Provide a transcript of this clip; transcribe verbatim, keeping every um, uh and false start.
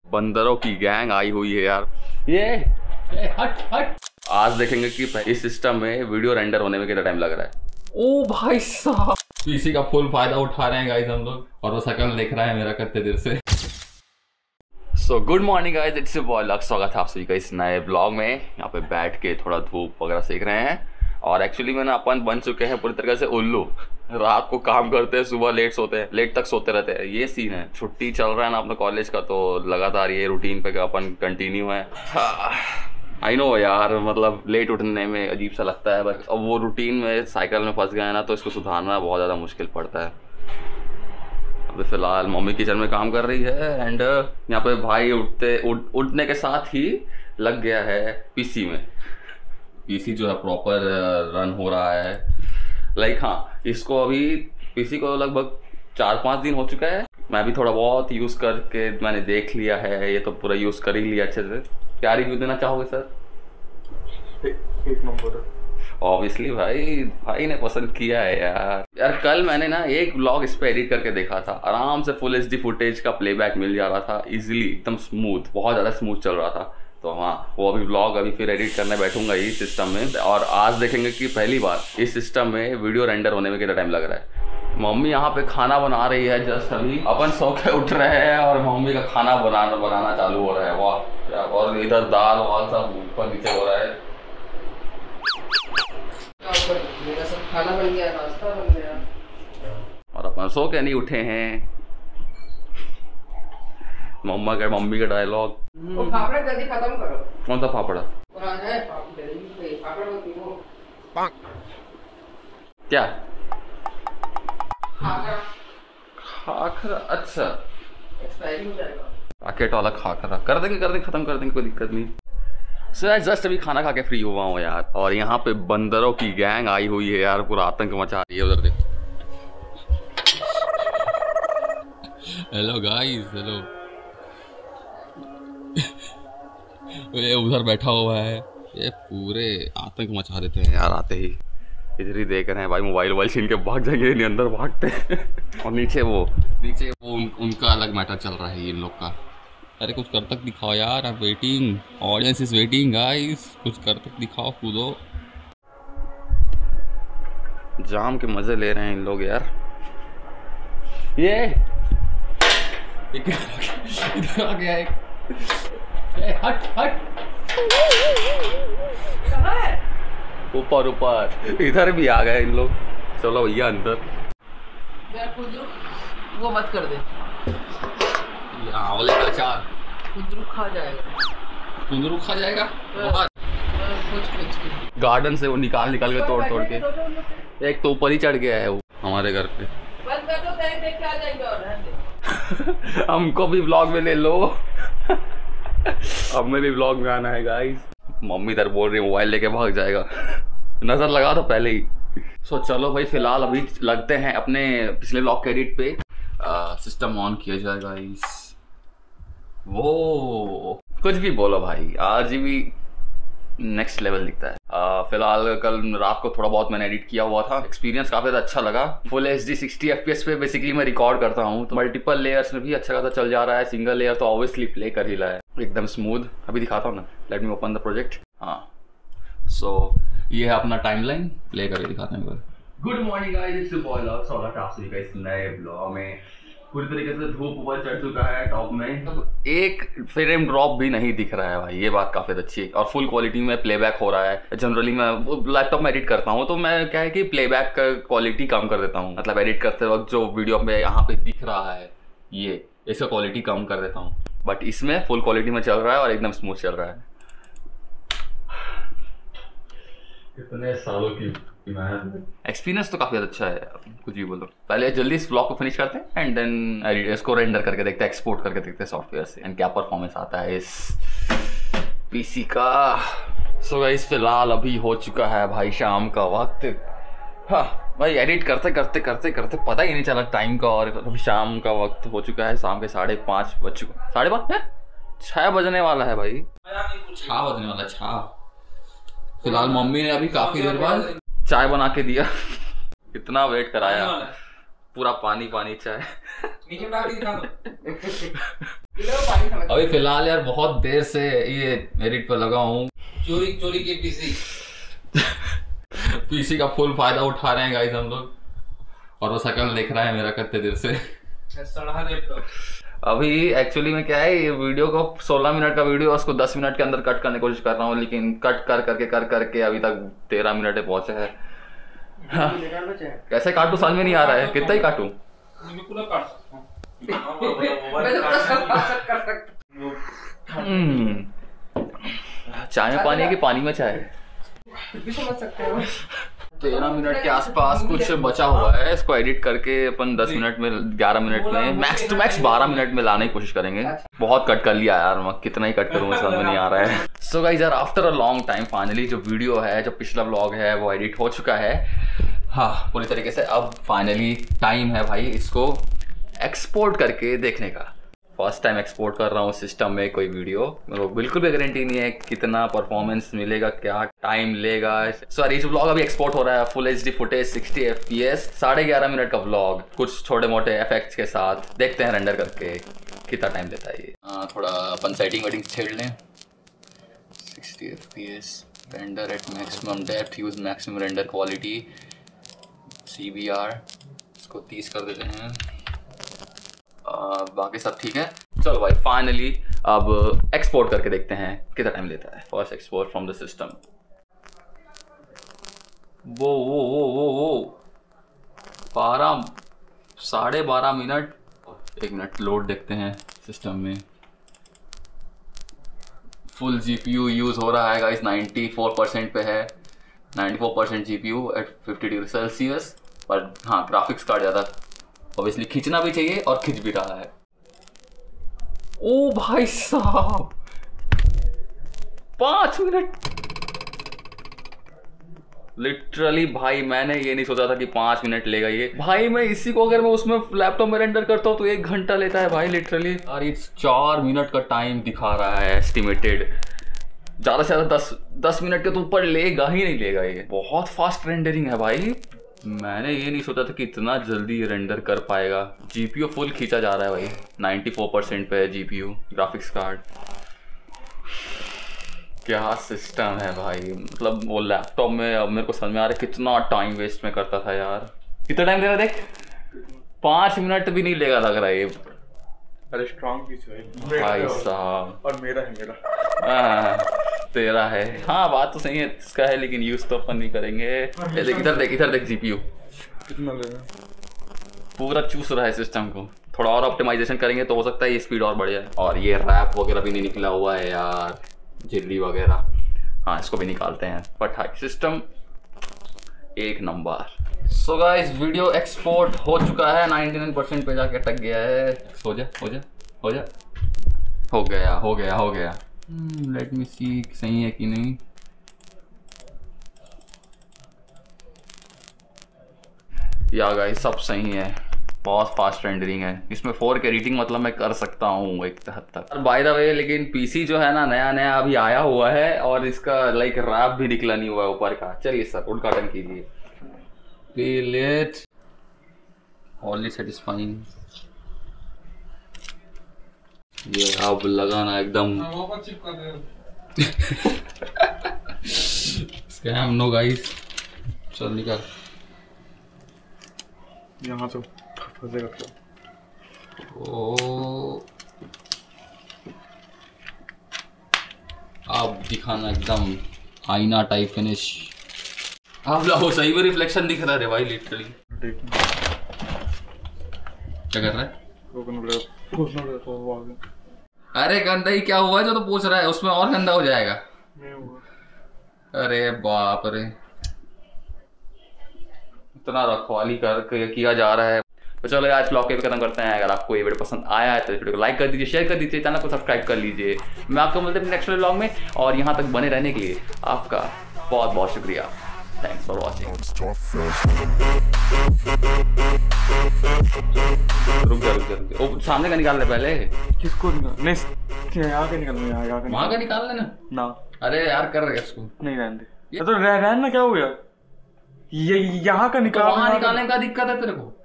बंदरों की गैंग आई हुई है यार। ये ए, हट हट। आज देखेंगे कि इस सिस्टम में वीडियो रेंडर होने में कितना टाइम लग रहा है। ओ भाई साहब, पीसी का फुल फायदा उठा रहे हैं गाइस हम लोग, और वो शकल देख रहा है मेरा कितने देर से। So good morning guys, it's your boy Lux. स्वागत है आप सभी का इस नए ब्लॉग में। यहाँ पे बैठ के थोड़ा धूप वगैरह सेक रहे हैं, और एक्चुअली मैंने अपन बन चुके हैं पूरी तरीके से उल्लू। रात को काम करते हैं, सुबह लेट सोते हैं, लेट तक सोते रहते हैं। ये सीन है, छुट्टी चल रहा है ना अपने कॉलेज का, तो लगातार ये रूटीन पे अपन कंटिन्यू है। आई नो यार, मतलब लेट उठने में अजीब सा लगता है, बट अब वो रूटीन में साइकिल में फंस गए हैं ना, तो इसको सुधारना बहुत ज़्यादा मुश्किल पड़ता है। अभी फिलहाल मम्मी किचन में काम कर रही है, एंड यहाँ पे भाई उठते उठ, उठने के साथ ही लग गया है पीसी में। पीसी जो है प्रॉपर रन हो रहा है। लाइक हाँ, इसको अभी पीसी को लगभग चार पाँच दिन हो चुका है। मैं भी थोड़ा बहुत यूज़ करके मैंने देख लिया है, ये तो पूरा यूज़ कर ही लिया अच्छे से। क्या रिव्यू देना चाहोगे सर? एक नंबर। ऑब्वियसली भाई भाई ने पसंद किया है यार। यार कल मैंने ना एक व्लॉग इस पे एडिट करके देखा था, आराम से फुल एच डी फुटेज का प्लेबैक मिल जा रहा था इजीली, एकदम स्मूथ, बहुत ज़्यादा स्मूथ चल रहा था। तो हाँ, वो अभी व्लॉग अभी फिर एडिट करने बैठूंगा इस सिस्टम में, और आज देखेंगे कि पहली बार इस सिस्टम में वीडियो रेंडर होने में कितना टाइम लग रहा है। मम्मी यहाँ पे खाना बना रही है जस्ट अभी। अपन सो के उठ रहे हैं और मम्मी का खाना बनाना बनाना चालू हो रहा है। वाह, और इधर दाल वाल सब ऊपर नीचे हो रहा है। मेरा सब खाना बन गया, नाश्ता बन गया, और अपन सो के नहीं उठे हैं। मम्मा का मम्मी का डायलॉग, वो फाफड़ा जल्दी खत्म करो। कौन सा फाफड़ा? पुराना है फाफड़ा, फाफड़ा को पीओ। क्या खाखरा? खाखरा? अच्छा, एक्सपायरी हो जाएगा। पैकेट वाला खाखरा कर देंगे कर देंगे खत्म कर देंगे, कोई दिक्कत नहीं। सो यार जस्ट अभी खाना खा के फ्री हुआ हूँ यार, और यहाँ पे बंदरों की गैंग आई हुई है यार, पूरा आतंक मचा रही है। उधर देख, हेलो गाइस, हेलो। ये उधर बैठा हुआ है, ये पूरे आतंक मचा देते हैं यार आते ही। इधर ही देख रहे हैं भाई, मोबाइल वोबाइल छीन के भाग जाएंगे, नहीं अंदर भागते हैं। और नीचे वो नीचे वो उन, उनका अलग मैटर चल रहा है इन लोग का। अरे कुछ कर तक दिखाओ यार, I am waiting, audience is waiting guys, कुछ कर तक दिखाओ, कूदो। जाम के मजे ले रहे हैं इन लोग यार। ये इधर आ गया एक, हट हट। कहाँ है? ऊपर ऊपर, इधर भी आ गए इन लोग। चलो भैया अंदर। यार खुजरू वो मत कर दे, आंवले का अचार खुजरू खा जाएगा। कुंदरू खा जाएगा। कुछ कुछ गार्डन से वो निकाल निकाल के तोड़ तोड़ के। एक तो ऊपर ही चढ़ गया है वो हमारे घर पे। बंद कर दो, कहीं देख के आ जाएंगे। और हमको भी व्लॉग में ले लो। हमें भी व्लॉग में आना है गाइस। मम्मी इधर बोल रही है मोबाइल लेके भाग जाएगा। नजर लगा तो पहले ही। सो so, चलो भाई, फिलहाल अभी लगते हैं अपने पिछले व्लॉग के एडिट पे। सिस्टम ऑन किया जाए गाइस। वो कुछ भी बोलो भाई, आरजीबी नेक्स्ट लेवल दिखता है। uh, फिलहाल कल रात को थोड़ा बहुत मैंने एडिट किया हुआ था, एक्सपीरियंस काफी अच्छा लगा। Full H D sixty F P S पे बेसिकली मैं रिकॉर्ड करता हूँ, तो मल्टीपल लेयर्स में भी अच्छा खासा चल जा रहा है। सिंगल लेयर तो ऑब्वियसली प्ले कर ही रहा है एकदम स्मूथ। अभी दिखाता हूँ ना, let me open the project. हाँ, सो so, ये है अपना टाइमलाइन, प्ले करके दिखाते हैं। Good morning guys, it's your boy Lux. स्वागत है आप सभी का इस नए ब्लॉग में। पूरी तरीके से धूप ऊपर चढ़ चुका है टॉप में, अब एक फ्रेम ड्रॉप भी नहीं दिख रहा है भाई, ये बात काफी अच्छी है। और फुल क्वालिटी में प्लेबैक हो रहा है। जनरली मैं लैपटॉप में एडिट करता हूँ, तो मैं क्या है कि प्लेबैक का क्वालिटी कम कर देता हूँ, मतलब एडिट करते वक्त जो वीडियो में यहाँ पे दिख रहा है ये, इसका क्वालिटी कम कर देता हूँ। बट इसमें फुल क्वालिटी में चल रहा है और एकदम स्मूथ चल रहा है। कितने सालों की एक्सपीरियंस तो काफी अच्छा है, कुछ भी बोलो। पहले जल्दी इस व्लॉग को फिनिश करते हैं, एंड देन इसको रेंडर करके देखते हैं, एक्सपोर्ट करके देखते हैं सॉफ्टवेयर से, एंड क्या परफॉर्मेंस आता है इस पीसी का। सो गाइस, फिलहाल अभी हो चुका है भाई शाम का वक्त। हाँ भाई, एडिट करते करते करते करते पता ही नहीं चला टाइम का, और अभी शाम का वक्त हो चुका है। शाम के साढ़े पाँच बज चुका, साढ़े पाँच है, छः बजने वाला है भाई, छः बजने वाला है, छः। फिलहाल मम्मी ने अभी काफी देर बाद चाय बना के दिया। कितना वेट कराया, पूरा पानी पानी चाय। नीचे डाल के दिखा दो। अभी फिलहाल यार बहुत देर से ये एडिट पर लगा हूँ। चोरी चोरी के पीसी पीसी का फुल फायदा उठा रहे हैं गाइस हम लोग, और वो शकल देख रहा है मेरा कितने देर से। अभी एक्चुअली में क्या है, ये वीडियो को सोलह मिनट का वीडियो उसको दस मिनट के अंदर कट करने की कोशिश कर रहा हूँ, लेकिन कट कर करके कर करके अभी तक तेरह मिनट पे पहुंचे है। हाँ। कैसे काटू समझ में नहीं आ रहा है, कितना ही काटू। चाय में पानी है कि पानी में चाय? समझ सकते हो। तेरह मिनट के आसपास कुछ बचा हुआ है, इसको एडिट करके अपन दस मिनट में ग्यारह मिनट में मैक्स टू मैक्स बारह मिनट में लाने की कोशिश करेंगे। बहुत कट कर लिया यार, मैं कितना ही कट करूँ समझ में नहीं आ रहा है। सो गाइस यार, after a long time finally जो वीडियो है, जो पिछला व्लॉग है वो एडिट हो चुका है हाँ पूरी तरीके से। अब फाइनली टाइम है भाई इसको एक्सपोर्ट करके देखने का। फर्स्ट टाइम एक्सपोर्ट कर रहा हूँ सिस्टम में कोई वीडियो, मेरे को बिल्कुल भी गारंटी नहीं है कितना परफॉर्मेंस मिलेगा, क्या टाइम लेगा। सॉरी, जो व्लॉग अभी एक्सपोर्ट हो रहा है full H D footage sixty F P S, साढ़े ग्यारह मिनट का व्लॉग, कुछ छोटे मोटे इफेक्ट्स के साथ। देखते हैं रेंडर करके कितना टाइम लेता है ये। आ, थोड़ा अपन सेटिंग वेटिंग छेड़ लें। Sixty F P S, render at maximum depth, use maximum render quality, C B R इसको तीस कर देते हैं। Uh, बाकी सब ठीक है। चलो भाई फाइनली अब एक्सपोर्ट करके देखते हैं कितना टाइम लेता है। First export from the system. वो वो वो वो वो बारह साढ़े बारह मिनट। एक मिनट लोड देखते हैं सिस्टम में। फुल जीपीयू यूज हो रहा है गाइस, नाइन्टी फोर परसेंट पे है। Ninety four percent GPU at fifty degree Celsius. पर हाँ, ग्राफिक्स कार्ड ज़्यादा ऑब्वियसली खींचना भी चाहिए और खींच भी रहा है। ओ भाई साहब, पांच मिनट लिटरली भाई, मैंने ये नहीं सोचा था कि पांच मिनट लेगा ये। भाई मैं इसी को अगर मैं उसमें लैपटॉप में रेंडर करता हूँ तो एक घंटा लेता है भाई लिटरली। और ये चार मिनट का टाइम दिखा रहा है एस्टिमेटेड। ज्यादा से ज्यादा दस दस मिनट के तो ऊपर लेगा ही नहीं लेगा ये। बहुत फास्ट रेंडरिंग है भाई, मैंने ये नहीं सोचा था कि इतना जल्दी रेंडर कर पाएगा। जीपीयू फुल खींचा जा रहा है भाई, नाइन्टी फोर परसेंट पे है जीपीयू, ग्राफिक्स कार्ड। क्या सिस्टम है भाई, मतलब वो लैपटॉप में अब मेरे को समझ में आ रहा है कितना टाइम वेस्ट में करता था यार। कितना टाइम लेगा देख, पाँच मिनट भी नहीं लेगा लग रहा है ये। अरे स्ट्रॉन्ग पीस है भाई साहब, और मेरा है मेरा हाँ, तेरा है। हाँ बात तो सही है, इसका है लेकिन यूज तो अपन नहीं करेंगे। ये देख इधर देख इधर देख जीपीयू कितना लेगा, पूरा चूस रहा है सिस्टम को। थोड़ा और ऑप्टिमाइजेशन करेंगे तो हो सकता है ये स्पीड और बढ़ जाए। और ये रैप वगैरह भी नहीं निकला हुआ है यार, झिल्ली वगैरह। हाँ इसको भी निकालते हैं। बट हाई सिस्टम एक नंबर। सो गाइस वीडियो एक्सपोर्ट हो चुका है, निन्यानवे परसेंट पे जाके अटक गया है। हो जा हो जा हो जा हो गया हो गया हो गया। लेट मी सी सही है कि नहीं। या गाइस सब सही है, बहुत फास्ट रेंडरिंग है इसमें। फोर के एडिटिंग मतलब मैं कर सकता हूँ एक हद तक। बाय द वे लेकिन पीसी जो है ना नया नया अभी आया हुआ है और इसका लाइक रैप भी निकला नहीं हुआ है ऊपर का। चलिए सर उद्घाटन कीजिए। Feel it, only satisfying। ये अब लगाना एकदम स्कैम नो गाइस। चल निकाल यहाँ से फंसेगा। ओ अब दिखाना एकदम आईना टाइप फिनिश। आप लोगों सही में रिफ्लेक्शन दिख रहा है भाई लिटरली। क्या कर रहा है? अरे गंदा ही क्या हुआ जो तो पूछ रहा है, उसमें और गंदा हो जाएगा। अरे बाप रे, इतना रखवाली कर किया जा रहा है। तो चलो आज ब्लॉग के भी खत्म करते हैं। अगर आपको ये वीडियो पसंद आया है तो इस वीडियो को लाइक कर दीजिए, शेयर कर दीजिए, चैनल को सब्सक्राइब कर लीजिए। मैं आपको मिलते हैं नेक्स्ट ब्लॉग में, और यहाँ तक बने रहने के लिए आपका बहुत बहुत शुक्रिया। Thanks for watching। रुक जा रुक जा रुक जा, ओ सामने का निकाल ले पहले। किसको निकाल? नहीं यहाँ का निकालना, यहाँ यहाँ का वहाँ का निकाल लेना ना। अरे यार कर रहे इसको नहीं रहने दे। तो रह रहना क्या हो गया? ये यहाँ का निकाल। वहाँ निकालने का दिक्कत है तेरे को?